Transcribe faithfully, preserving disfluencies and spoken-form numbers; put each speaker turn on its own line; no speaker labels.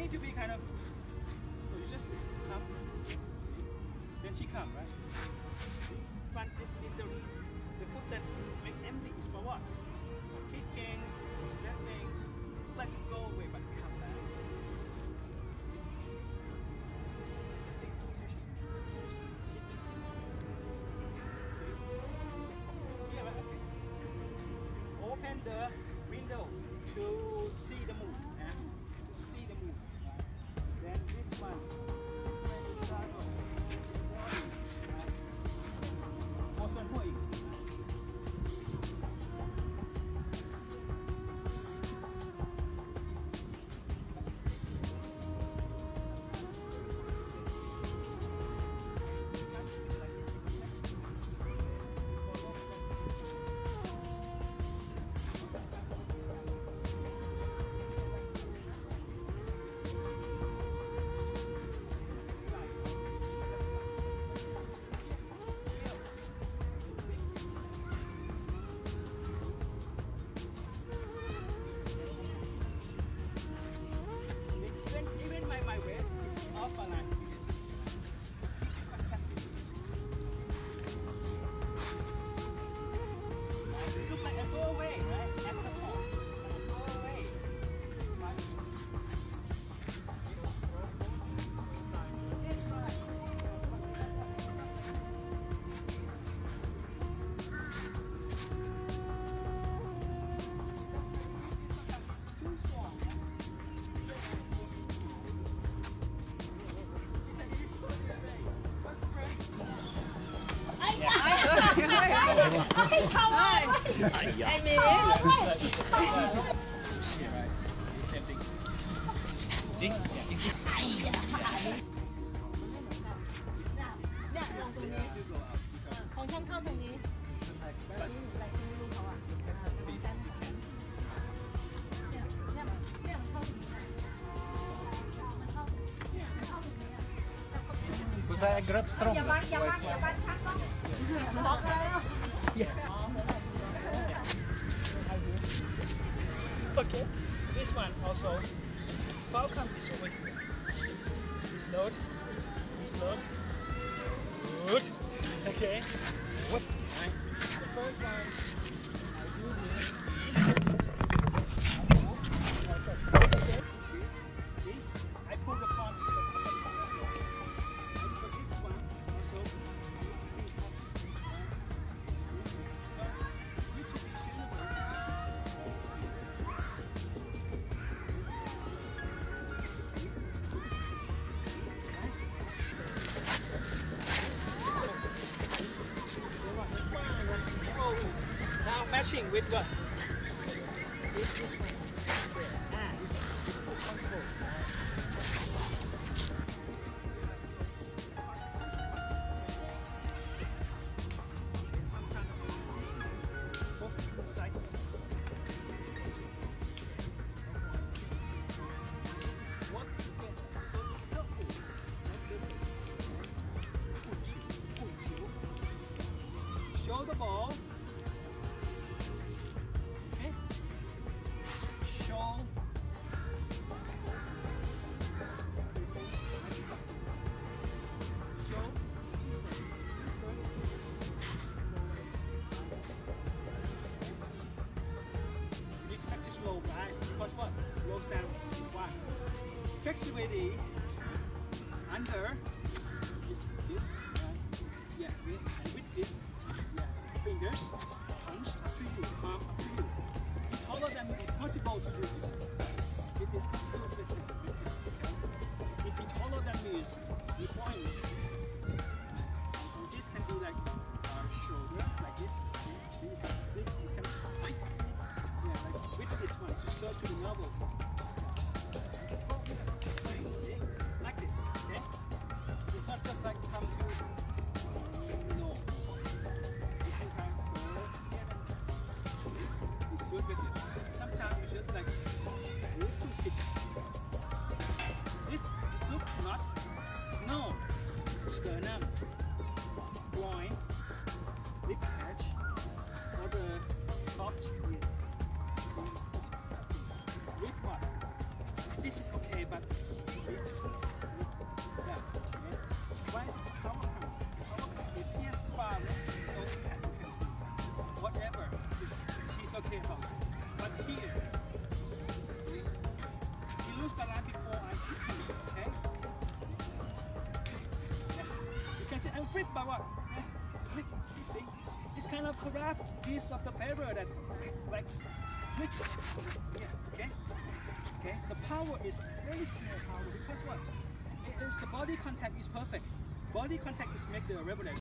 need to be kind of, so you just come, then she come, right? Front is, is the, the foot that make empty is for what? For kicking, for stepping, let it go away, but come back. Open the window to see the moon, eh? To see the moon. Then this one, Motion Hui.
Come on! I mean,
same thing. See? Yeah.
เนี่ยลงตรงนี้ของฉันเข้าตรงนี้แบบนี้อะไรที่ลูกเขาอ่ะเนี่ยเนี่ยเนี่ยมันเข้าตรงนี้มันเข้าเนี่ยมันเข้าตรงนี้อ่ะ
Saya grab strong.
อย่าบังอย่าบังอย่าบังชักต้องล็อกเลยอ่ะ
Okay, this one also. Falcon is over here. This load, this load. Good. Okay. What? Right. The first one, I do this. Okay. See? I pull the front. And for this one also. Now matching with what? Ah, this is control. Show the ball. Okay. Show. Show. You need to practice low, right? Because what? Low stand is one. Flexibility under this, this, right? Yeah, with, and with this. Fingers, punch up to you, palm up to you. It's taller than it's possible to do this. It is so different. If it's taller than me, you point. This can do like our shoulder, like this. See, see, it can right, see? Yeah, like with this one to serve to the elbow. See, like this, okay? It's not just like come to. No. Sometimes you just like move too quick. This look not no sternum, groin, rib cage, or the soft skin. Rib this is okay, but see, yeah, okay. Why power come? Power come. If he has far left, no impact, you can see. Whatever, is, he's okay about it. But here, see, he lose balance before I hit him, okay? Yeah. You can see I'm fit by what? Yeah. See, it's kind of corrupt piece of the paper that, like, yeah, okay? Okay, the power is very small power because what? It is the body contact is perfect. Body contact is make the reverence.